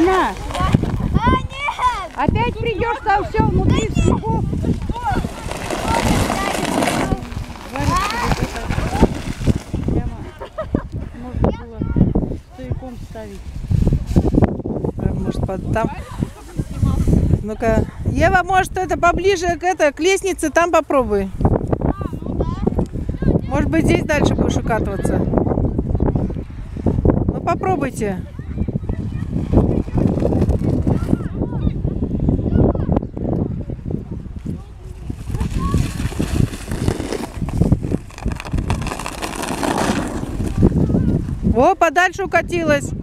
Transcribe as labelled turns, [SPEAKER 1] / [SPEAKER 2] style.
[SPEAKER 1] Дина! Опять придешь, там все внутри снегов. Прямо можно было стояком ставить.
[SPEAKER 2] Может, там. Ну-ка, Ева, может, это поближе к лестнице, там попробуй. Может быть, здесь дальше будешь укатываться. Ну, попробуйте. О, подальше укатилась.